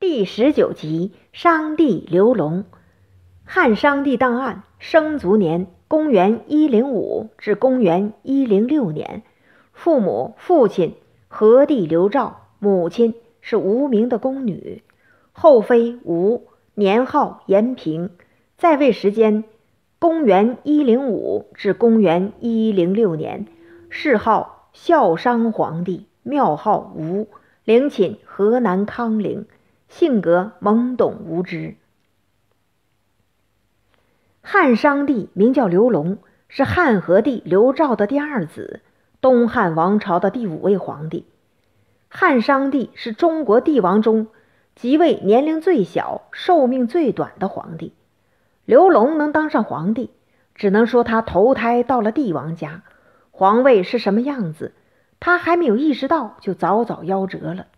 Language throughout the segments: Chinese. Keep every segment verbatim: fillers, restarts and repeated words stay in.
第十九集，商帝刘龙。汉商帝档案，生卒年公元一零五至公元一零六年，父母父亲何帝刘肇，母亲是无名的宫女，后妃吴，年号延平，在位时间公元一零五至公元一零六年，谥号孝商皇帝，庙号吴，陵寝河南康陵，性格懵懂无知。汉商帝名叫刘龙，是汉和帝刘肇的第二子，东汉王朝的第五位皇帝。汉商帝是中国帝王中即位年龄最小、寿命最短的皇帝。刘龙能当上皇帝，只能说他投胎到了帝王家，皇位是什么样子，他还没有意识到就早早夭折了。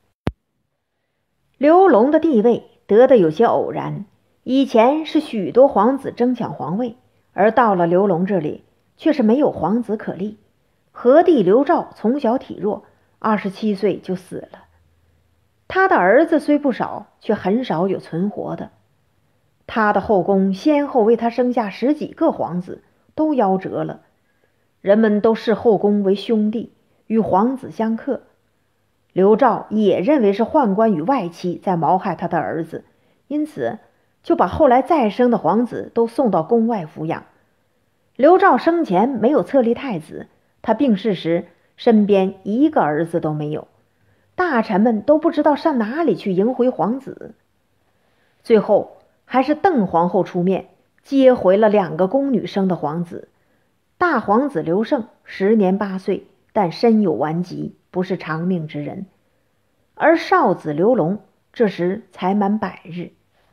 刘龙的地位得的有些偶然，以前是许多皇子争抢皇位，而到了刘龙这里却是没有皇子可立。何帝刘肇从小体弱，二十七岁就死了。他的儿子虽不少，却很少有存活的。他的后宫先后为他生下十几个皇子，都夭折了。人们都视后宫为兄弟，与皇子相克。刘肇也认为是宦官与外戚在谋害他的儿子，因此就把后来再生的皇子都送到宫外抚养。刘肇生前没有册立太子，他病逝时身边一个儿子都没有，大臣们都不知道上哪里去迎回皇子。最后还是邓皇后出面接回了两个宫女生的皇子。大皇子刘胜时年八岁，但身有顽疾，不是长命之人。而少子刘龙这时才满百日。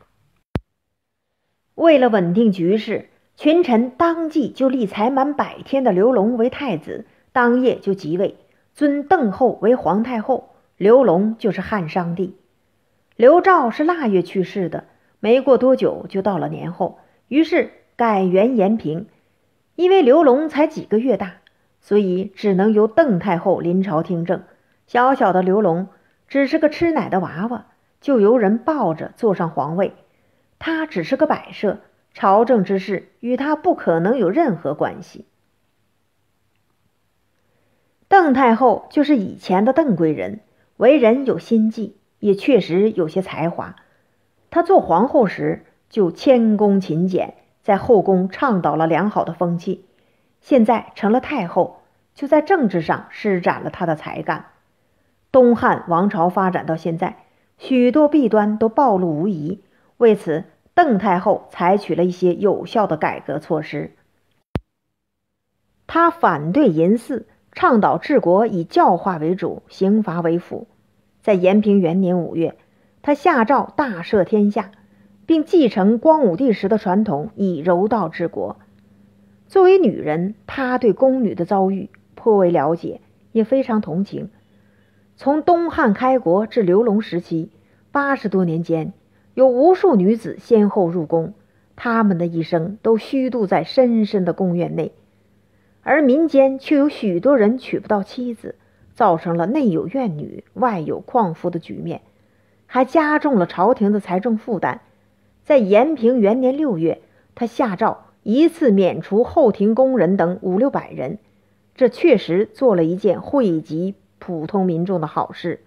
为了稳定局势，群臣当即就立才满百天的刘龙为太子，当夜就即位，尊邓后为皇太后，刘龙就是汉商帝。刘肇是腊月去世的，没过多久就到了年后，于是改元延平。因为刘龙才几个月大，所以只能由邓太后临朝听政。小小的刘龙只是个吃奶的娃娃，就由人抱着坐上皇位。他只是个摆设，朝政之事与他不可能有任何关系。邓太后就是以前的邓贵人，为人有心计，也确实有些才华。她做皇后时就谦恭勤俭，在后宫倡导了良好的风气，现在成了太后，就在政治上施展了她的才干。东汉王朝发展到现在，许多弊端都暴露无遗，为此邓太后采取了一些有效的改革措施。她反对淫祀，倡导治国以教化为主，刑罚为辅。在延平元年五月，她下诏大赦天下，并继承光武帝时的传统，以柔道治国。作为女人，她对宫女的遭遇颇为了解，也非常同情。从东汉开国至刘龙时期，八十多年间，有无数女子先后入宫，她们的一生都虚度在深深的宫院内，而民间却有许多人娶不到妻子，造成了内有怨女外有旷夫的局面，还加重了朝廷的财政负担。在延平元年六月，他下诏一次免除后庭工人等五六百人，这确实做了一件惠及普通民众的好事。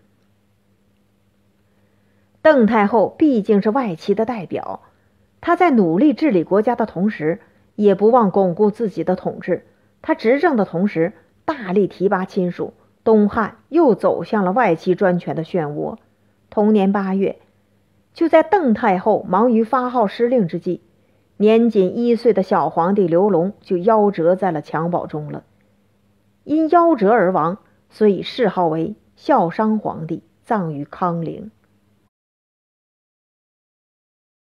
邓太后毕竟是外戚的代表，她在努力治理国家的同时，也不忘巩固自己的统治。她执政的同时，大力提拔亲属，东汉又走向了外戚专权的漩涡。同年八月，就在邓太后忙于发号施令之际，年仅一岁的小皇帝刘龙就夭折在了襁褓中了。因夭折而亡，所以谥号为孝商皇帝，葬于康陵。